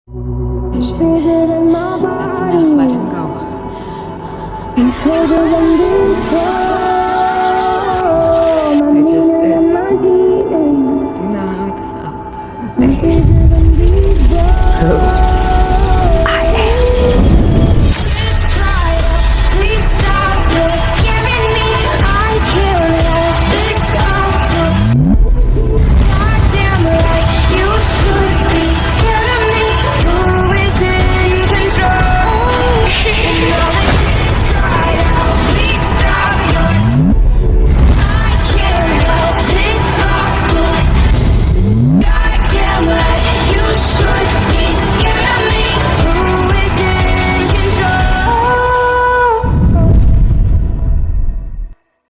That's enough, let him go. I just did. Do you know how it felt? Pain.